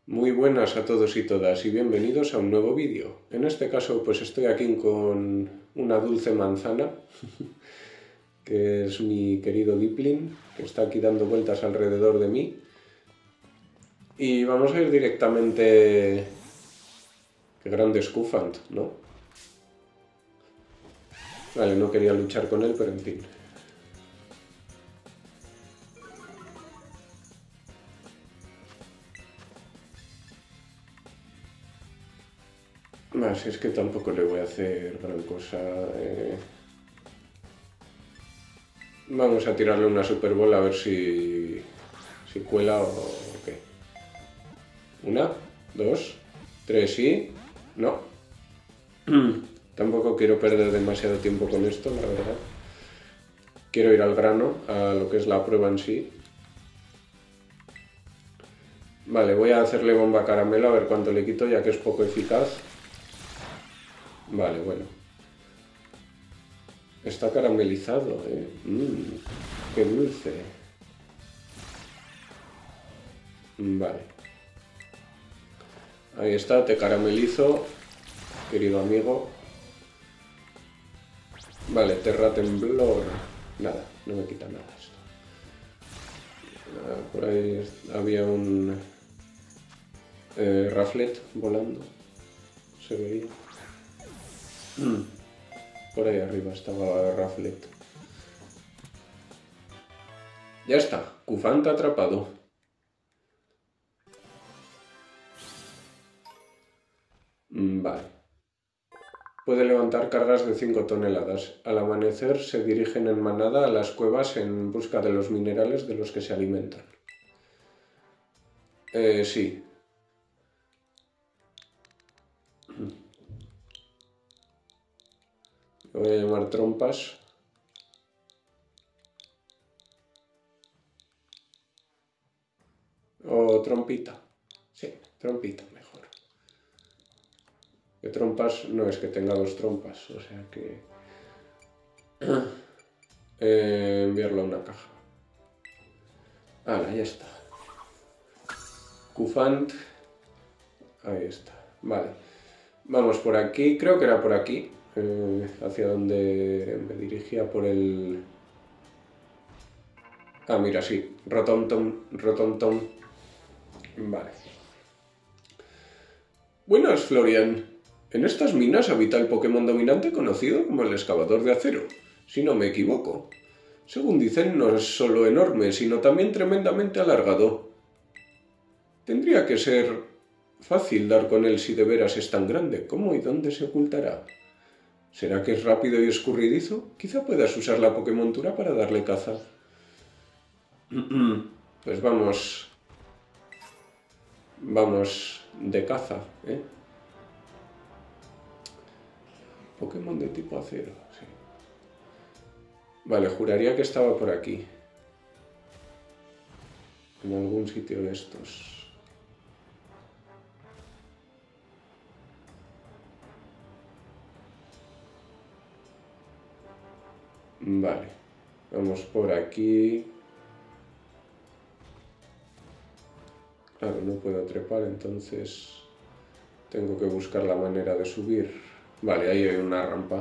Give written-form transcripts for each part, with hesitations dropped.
Muy buenas a todos y todas y bienvenidos a un nuevo vídeo. En este caso pues estoy aquí con una dulce manzana, que es mi querido Dipplin, que está aquí dando vueltas alrededor de mí. Y vamos a ir directamente... Qué grande es Cufant, ¿no? Vale, no quería luchar con él, pero en fin. Más, es que tampoco le voy a hacer gran cosa. Vamos a tirarle una super bola a ver si cuela o qué. Una, dos, tres y... No. Tampoco quiero perder demasiado tiempo con esto, la verdad. Quiero ir al grano, a lo que es la prueba en sí. Vale, voy a hacerle bomba caramelo a ver cuánto le quito, ya que es poco eficaz. Vale, bueno. Está caramelizado, ¿eh? Qué dulce. Vale. Ahí está, te caramelizo, querido amigo. Vale, Terra Temblor. Nada, no me quita nada esto. Por ahí había un Raflet volando. Se veía. Por ahí arriba estaba Raflet. Ya está, Cufant atrapado. Vale. Puede levantar cargas de 5 toneladas. Al amanecer se dirigen en manada a las cuevas en busca de los minerales de los que se alimentan. Sí. Lo voy a llamar trompas. O trompita. Sí, trompita mejor. Que trompas no es que tenga dos trompas, o sea que... enviarlo a una caja. Ya está. Cufant. Ahí está. Vale. Vamos por aquí. Creo que era por aquí. Hacia donde me dirigía por el... mira, sí. Rotomtom. Vale. Buenas, Florian. En estas minas habita el Pokémon dominante conocido como el excavador de acero, si no me equivoco. Según dicen, no es solo enorme, sino también tremendamente alargado. Tendría que ser fácil dar con él si de veras es tan grande. ¿Cómo y dónde se ocultará? ¿Será que es rápido y escurridizo? Quizá puedas usar la Pokémontura para darle caza. Pues vamos... Vamos de caza, ¿eh? Pokémon de tipo acero, sí. Vale, juraría que estaba por aquí. En algún sitio de estos. Vale. Vamos por aquí. Claro, no puedo trepar, entonces tengo que buscar la manera de subir. Vale, ahí hay una rampa.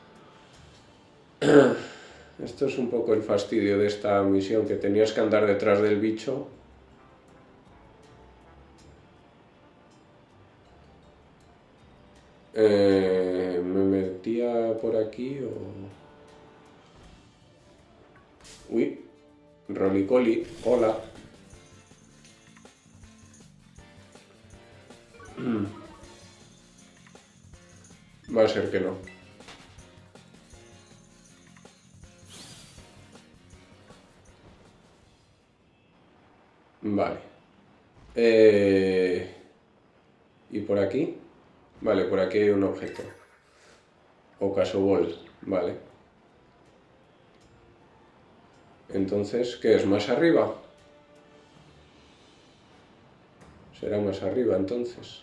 Esto es un poco el fastidio de esta misión, que tenías que andar detrás del bicho. ¿Me metía por aquí o...? Uy, Rolicoli, hola. Va a ser que no. Vale. ¿Y por aquí? Vale, por aquí hay un objeto. Ocasobol, vale. Entonces, ¿qué es? ¿Más arriba? Será más arriba, entonces.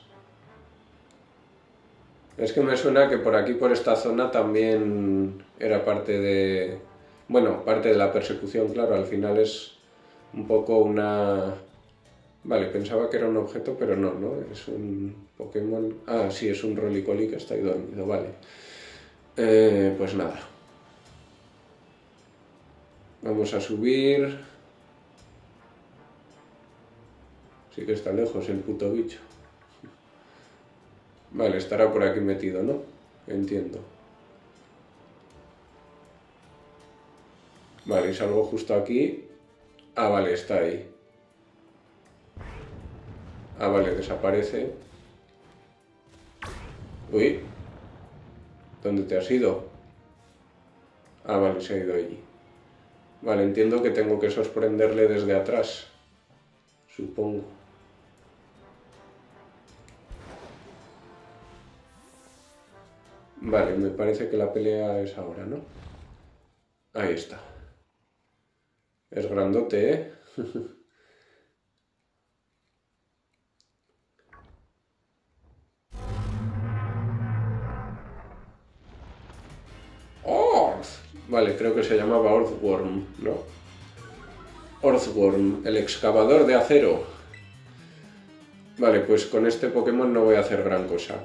Es que me suena que por aquí, por esta zona, también era parte de... Bueno, parte de la persecución, claro, al final es un poco una Vale, pensaba que era un objeto, pero no, ¿no? Es un Pokémon... Ah, sí, es un Rolicoli que está ahí dormido, vale. Pues nada. Vamos a subir... Sí que está lejos el puto bicho. Vale, estará por aquí metido, ¿no? Entiendo. Vale, y salgo justo aquí. Ah, vale, está ahí. Ah, vale, desaparece. Uy. ¿Dónde te has ido? Ah, vale, se ha ido allí. Vale, entiendo que tengo que sorprenderle desde atrás. Supongo. Vale, me parece que la pelea es ahora, ¿no? Ahí está. Es grandote, ¿eh? ¡Orth! Vale, creo que se llamaba Orthworm, ¿no? Orthworm, el excavador de acero. Vale, pues con este Pokémon no voy a hacer gran cosa.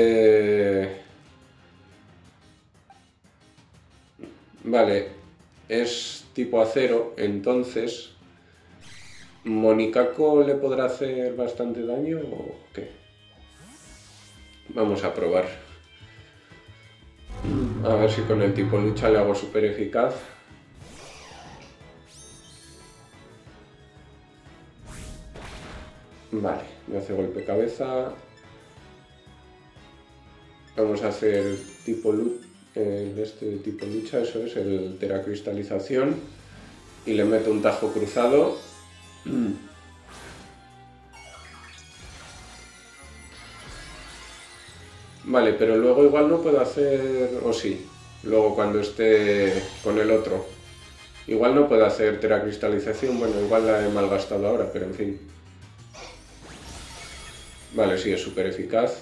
Vale, es tipo acero, entonces... ¿Monicaco le podrá hacer bastante daño o qué? Vamos a probar. A ver si con el tipo lucha le hago súper eficaz. Vale, me hace golpe cabeza. Vamos a hacer tipo tipo lucha, eso es, el teracristalización. Y le meto un tajo cruzado. Vale, pero luego igual no puedo hacer... O sí, luego cuando esté con el otro. Igual no puedo hacer teracristalización, bueno, igual la he malgastado ahora, pero en fin. Vale, sí, es súper eficaz.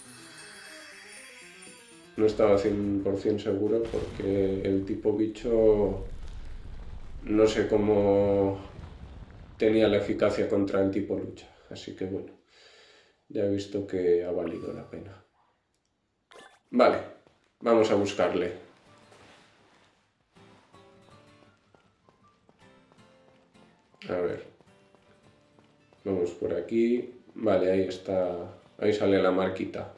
No estaba 100% seguro porque el tipo bicho... No sé cómo tenía la eficacia contra el tipo lucha. Así que bueno, ya he visto que ha valido la pena. Vale, vamos a buscarle. A ver. Vamos por aquí. Vale, ahí está. Ahí sale la marquita.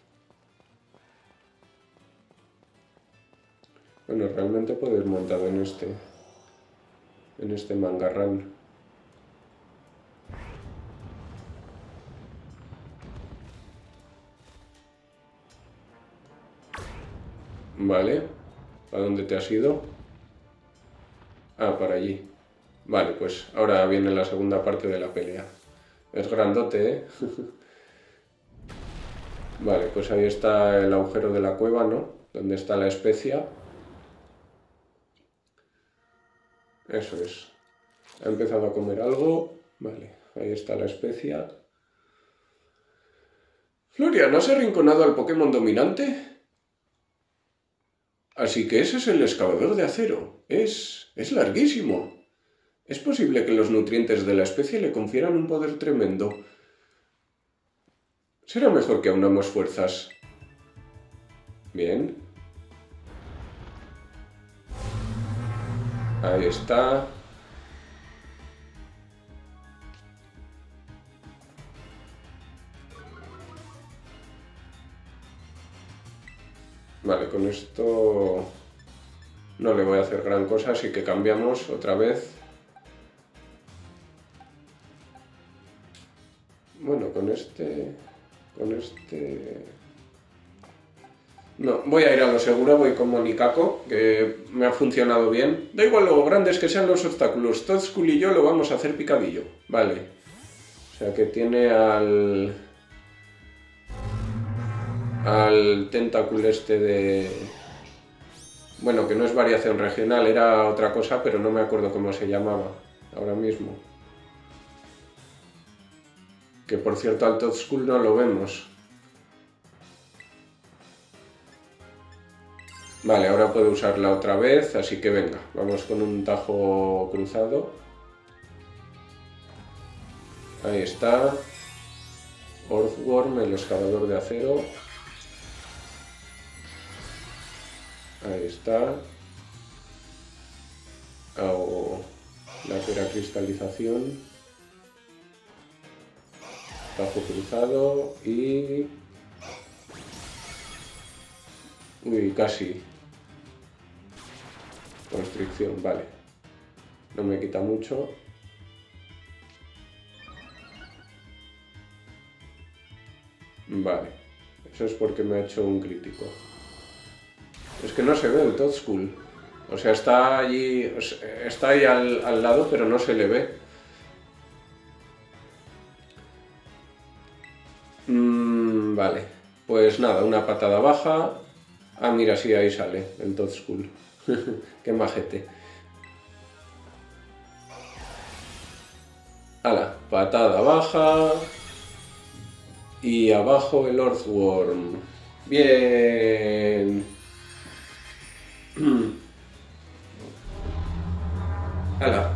Bueno, realmente puedo ir montado en este mangarrán. Vale. ¿A dónde te has ido? Ah, para allí. Vale, pues ahora viene la segunda parte de la pelea. Es grandote, ¿eh? Vale, pues ahí está el agujero de la cueva, ¿no? Donde está la especia. Eso es. Ha empezado a comer algo. Vale, ahí está la especia. Florian, ¿has arrinconado al Pokémon dominante? Así que ese es el excavador de acero. Es larguísimo. Es posible que los nutrientes de la especie le confieran un poder tremendo. Será mejor que aunamos fuerzas. Bien. Ahí está. Vale, con esto no le voy a hacer gran cosa, así que cambiamos otra vez. Bueno, con este... No, voy a ir a lo seguro, voy con Monicaco, que me ha funcionado bien. Da igual lo grandes que sean los obstáculos, Toxcool y yo lo vamos a hacer picadillo. Vale. O sea que tiene al tentáculo este de... Bueno, que no es variación regional, era otra cosa, pero no me acuerdo cómo se llamaba ahora mismo. Que por cierto al Toxcool no lo vemos. Vale, ahora puedo usarla otra vez, así que venga, vamos con un tajo cruzado. Ahí está. Earthworm, el excavador de acero. Ahí está. Hago la teracristalización. Tajo cruzado y... Uy, casi. Constricción, vale. No me quita mucho. Vale. Eso es porque me ha hecho un crítico. Es que no se ve el Toadskull. O sea, está allí, está ahí al lado, pero no se le ve. Vale. Pues nada, una patada baja. Ah, mira, sí, ahí sale el Toadskull. Qué majete. Hala, patada baja. Y abajo el Earthworm. Bien. Hala.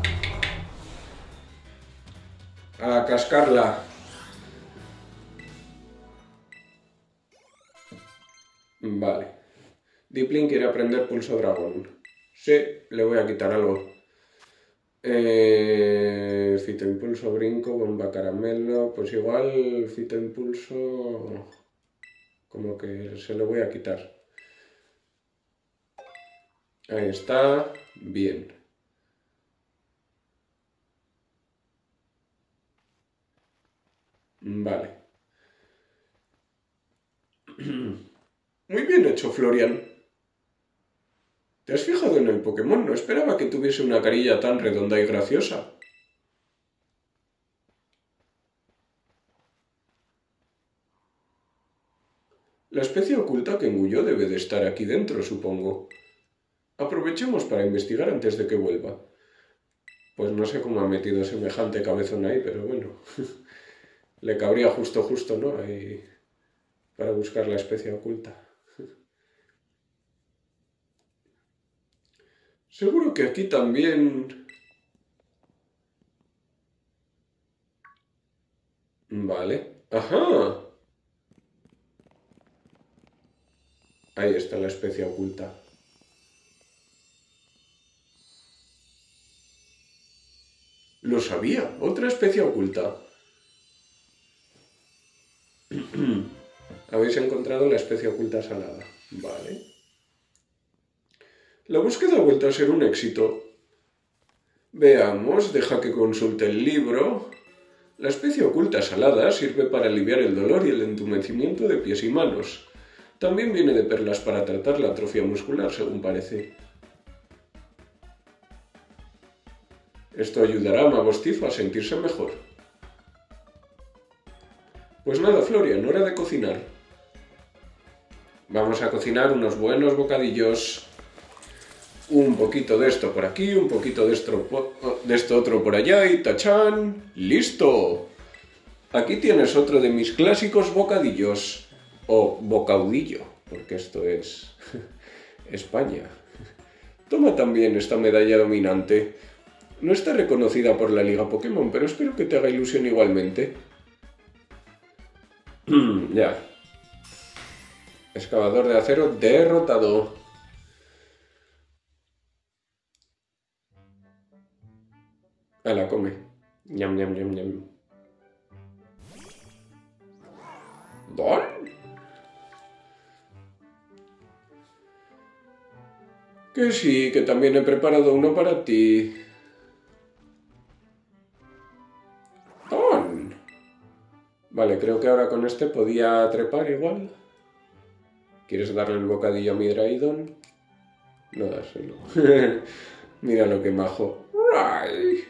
A cascarla. Vale. Deepling quiere aprender pulso dragón. Sí, le voy a quitar algo. Fitoimpulso, brinco, bomba caramelo. Pues igual fitoimpulso... Como que se lo voy a quitar. Ahí está. Bien. Vale. Muy bien hecho, Florian. ¿Te has fijado en el Pokémon? No esperaba que tuviese una carilla tan redonda y graciosa. La especie oculta que engulló debe de estar aquí dentro, supongo. Aprovechemos para investigar antes de que vuelva. Pues no sé cómo ha metido semejante cabezón ahí, pero bueno. Le cabría justo, ¿no? Ahí para buscar la especie oculta. Seguro que aquí también... Vale. ¡Ajá! Ahí está la especie oculta. Lo sabía, otra especie oculta. Habéis encontrado la especie oculta salada. Vale. La búsqueda ha vuelto a ser un éxito. Veamos, deja que consulte el libro. La especie oculta salada sirve para aliviar el dolor y el entumecimiento de pies y manos. También viene de perlas para tratar la atrofia muscular, según parece. Esto ayudará a Magostif a sentirse mejor. Pues nada, Florian, hora de cocinar. Vamos a cocinar unos buenos bocadillos. Un poquito de esto por aquí, un poquito de esto otro por allá y ¡tachán! ¡Listo! Aquí tienes otro de mis clásicos bocadillos. O bocaudillo, porque esto es España. Toma también esta medalla dominante. No está reconocida por la Liga Pokémon, pero espero que te haga ilusión igualmente. Ya. Excavador de acero derrotado. Ala, come. Ñam, ñam, ñam, ñam. ¿Don? Que sí, que también he preparado uno para ti. ¡Don! Vale, creo que ahora con este podía trepar igual. ¿Quieres darle el bocadillo a mi Draidon? No dárselo. Mira lo que majo. ¡Ray!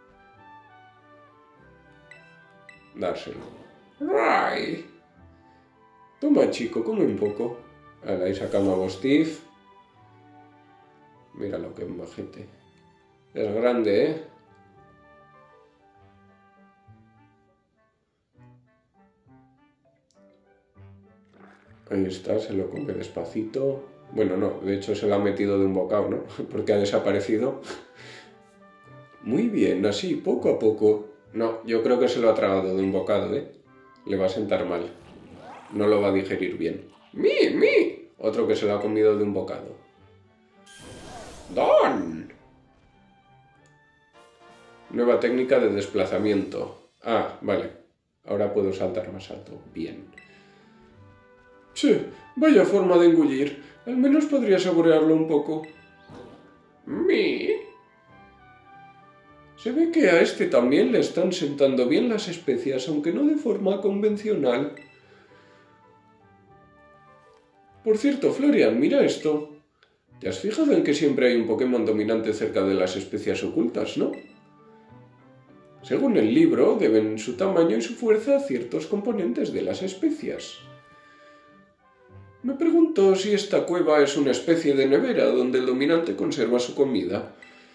Dárselo. ¡Ray! Toma, chico, come un poco. Ahí sacamos a Magostif. Mira lo que es majete. Es grande, ¿eh? Ahí está, se lo come despacito. Bueno, no, de hecho se lo ha metido de un bocado, ¿no? Porque ha desaparecido. Muy bien, así, poco a poco. No, yo creo que se lo ha tragado de un bocado, ¿eh? Le va a sentar mal. No lo va a digerir bien. ¡Mi, mi! Otro que se lo ha comido de un bocado. ¡Don! Nueva técnica de desplazamiento. Ah, vale. Ahora puedo saltar más alto. Bien. Sí, vaya forma de engullir. Al menos podría saborearlo un poco. ¡Mi! Se ve que a este también le están sentando bien las especias, aunque no de forma convencional. Por cierto, Florian, mira esto. ¿Te has fijado en que siempre hay un Pokémon dominante cerca de las especias ocultas, no? Según el libro, deben su tamaño y su fuerza a ciertos componentes de las especias. Me pregunto si esta cueva es una especie de nevera donde el dominante conserva su comida.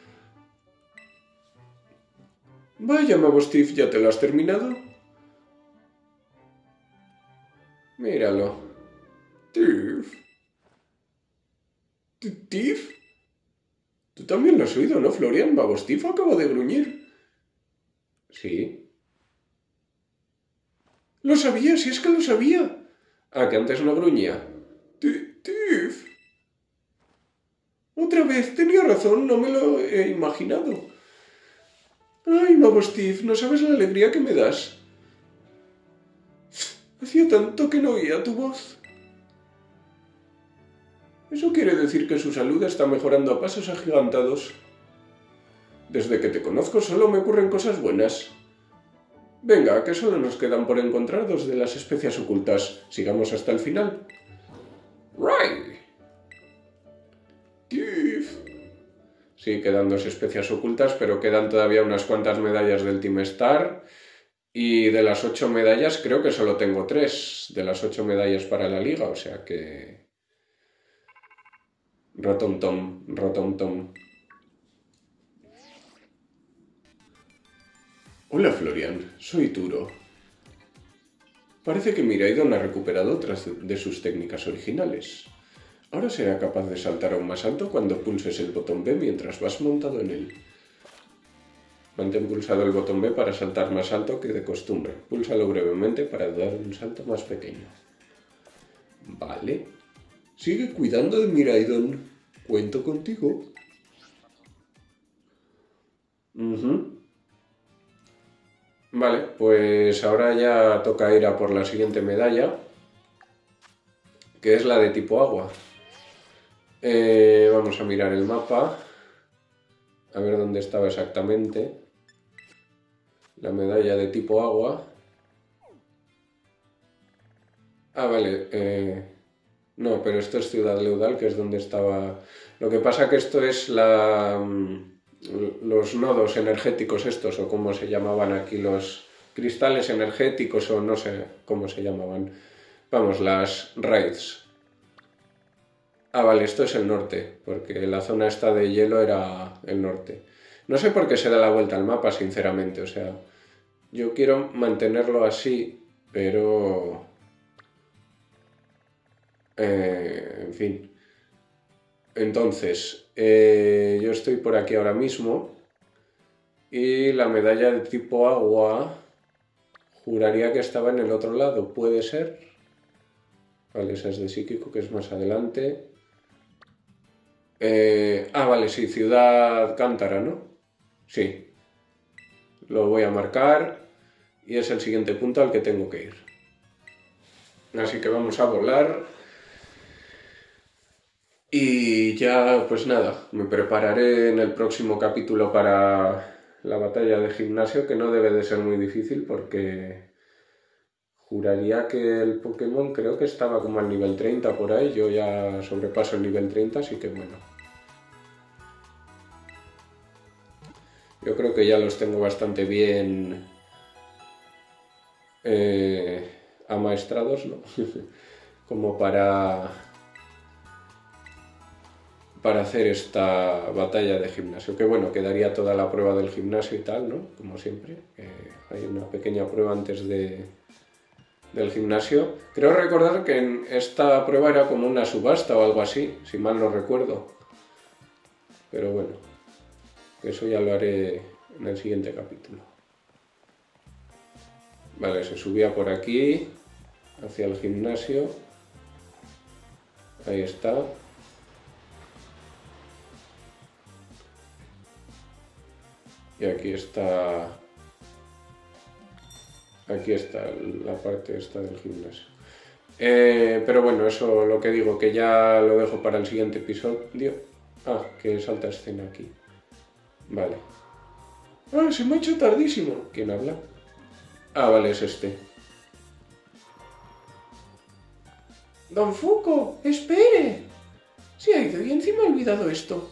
Vaya, Mabostif, ¿ya te lo has terminado? Míralo. Tiff. ¿Tiff? Tú también lo has oído, ¿no, Florian? Mabostif acaba de gruñir. Sí. ¡Lo sabía! ¡Si es que lo sabía! Ah, que antes no gruñía. Tiff. Otra vez, tenía razón, no me lo he imaginado. Ay, Mabostif, no sabes la alegría que me das. Hacía tanto que no oía tu voz. Eso quiere decir que su salud está mejorando a pasos agigantados. Desde que te conozco solo me ocurren cosas buenas. Venga, que solo nos quedan por encontrar dos de las especias ocultas. Sigamos hasta el final. ¡Right! ¡Tiff! Sí, quedan dos especias ocultas, pero quedan todavía unas cuantas medallas del Team Star. Y de las 8 medallas creo que solo tengo 3 de las 8 medallas para la liga, o sea que... Rotom Tom. Hola Florian, soy Turo. Parece que Miraidon ha recuperado otras de sus técnicas originales. Ahora será capaz de saltar aún más alto cuando pulses el botón B mientras vas montado en él. Mantén pulsado el botón B para saltar más alto que de costumbre. Púlsalo brevemente para dar un salto más pequeño. Vale. Sigue cuidando de Miraidon. Cuento contigo. Vale, pues ahora ya toca ir a por la siguiente medalla, que es la de tipo agua. Vamos a mirar el mapa, a ver dónde estaba exactamente la medalla de tipo agua. Ah, vale, no, pero esto es Ciudad Leudal, que es donde estaba... Lo que pasa que esto es los nodos energéticos estos, o como se llamaban aquí, los cristales energéticos, o no sé cómo se llamaban. Vamos, las raids. Ah, vale, esto es el norte, porque la zona esta de hielo era el norte. No sé por qué se da la vuelta al mapa, sinceramente, o sea... Yo quiero mantenerlo así, pero... en fin. Entonces, yo estoy por aquí ahora mismo y la medalla de tipo agua juraría que estaba en el otro lado. ¿Puede ser? Vale, esa es de psíquico, que es más adelante. Vale, sí, Ciudad Cántara, ¿no? Sí. Lo voy a marcar y es el siguiente punto al que tengo que ir. Así que vamos a volar. Y ya, pues nada, me prepararé en el próximo capítulo para la batalla de gimnasio, que no debe de ser muy difícil porque juraría que el Pokémon creo que estaba como al nivel 30 por ahí, yo ya sobrepaso el nivel 30, así que bueno. Yo creo que ya los tengo bastante bien amaestrados, ¿no? Como para hacer esta batalla de gimnasio. Que bueno, quedaría toda la prueba del gimnasio y tal, ¿no? Como siempre. Hay una pequeña prueba antes del gimnasio. Creo recordar que en esta prueba era como una subasta o algo así, si mal no recuerdo. Pero bueno, eso ya lo haré en el siguiente capítulo. Vale, se subía por aquí, hacia el gimnasio. Ahí está. Y aquí está... Aquí está la parte esta del gimnasio. Pero bueno, eso lo que digo, que ya lo dejo para el siguiente episodio. Ah, que salta escena aquí. Vale. ¡Ah, se me ha hecho tardísimo! ¿Quién habla? Ah, vale, es este. ¡Don Fuko! ¡Espere! Se ha ido y encima ha olvidado esto.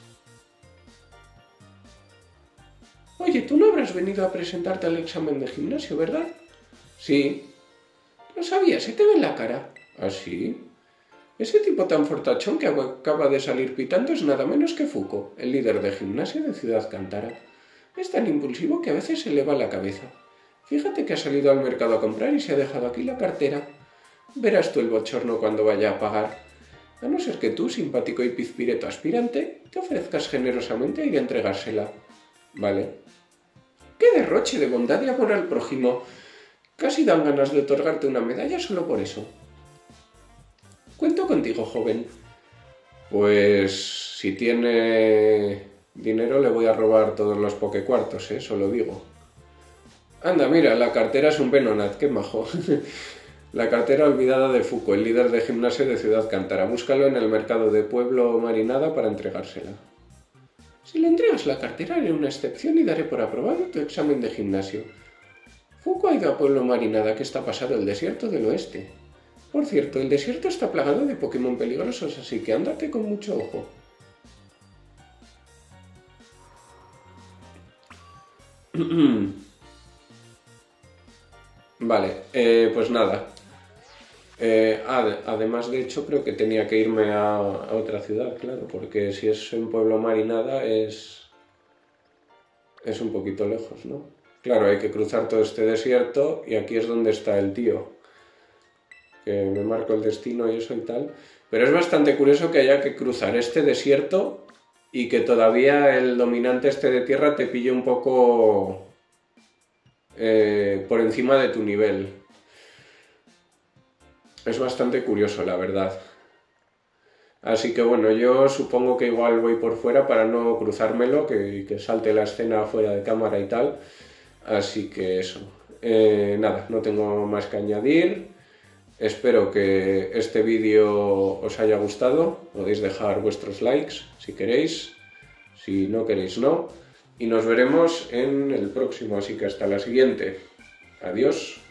Oye, tú no habrás venido a presentarte al examen de gimnasio, ¿verdad? Sí. Lo sabía, se te ve en la cara. ¿Ah, sí? Ese tipo tan fortachón que acaba de salir pitando es nada menos que Fuko, el líder de gimnasia de Ciudad Cántara. Es tan impulsivo que a veces se le va la cabeza. Fíjate que ha salido al mercado a comprar y se ha dejado aquí la cartera. Verás tú el bochorno cuando vaya a pagar. A no ser que tú, simpático y pizpireto aspirante, te ofrezcas generosamente a ir a entregársela. Vale. ¡Qué derroche de bondad y amor al prójimo! Casi dan ganas de otorgarte una medalla solo por eso. Cuento contigo, joven. Pues si tiene dinero le voy a robar todos los pokecuartos, solo digo. Anda, mira, la cartera es un Venonat, qué majo. La cartera olvidada de Fuko, el líder de gimnasio de Ciudad Cántara. Búscalo en el mercado de Pueblo Marinada para entregársela. Si le entregas la cartera haré una excepción y daré por aprobado tu examen de gimnasio. Fuko ha ido a Pueblo Marinada, que está pasado el desierto del oeste. Por cierto, el desierto está plagado de Pokémon peligrosos, así que ándate con mucho ojo. Vale, pues nada. Además, de hecho, creo que tenía que irme a otra ciudad, claro, porque si es en Pueblo Marinada es un poquito lejos, ¿no? Claro, hay que cruzar todo este desierto y aquí es donde está el tío. Que me marco el destino y eso y tal. Pero es bastante curioso que haya que cruzar este desierto y que todavía el dominante este de tierra te pille un poco por encima de tu nivel. Es bastante curioso, la verdad. Así que bueno, yo supongo que igual voy por fuera para no cruzármelo, que salte la escena fuera de cámara y tal. Así que eso. Nada, no tengo más que añadir. Espero que este vídeo os haya gustado. Podéis dejar vuestros likes si queréis. Si no queréis, no. Y nos veremos en el próximo. Así que hasta la siguiente. Adiós.